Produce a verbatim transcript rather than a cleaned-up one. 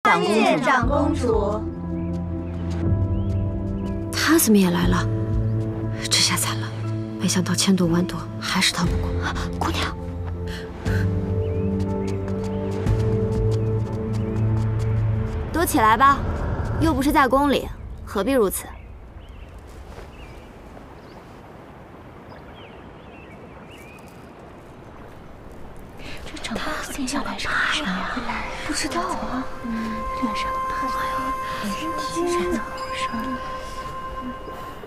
长公主。长公主， 他怎么也来了？这下惨了，没想到千躲万躲，还是逃不过。姑娘， 都起来吧，又不是在宫里，何必如此？ 他接下来是干啥呀？不知道啊。嗯，脸上怕呀，身体上的好事儿。